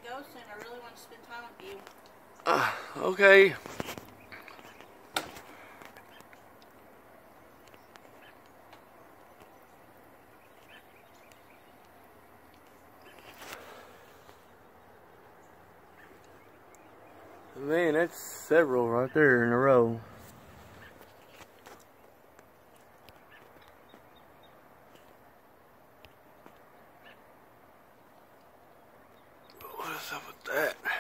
go soon. I really want to spend time with you. Okay. Man, that's several right there in a row. What is up with that?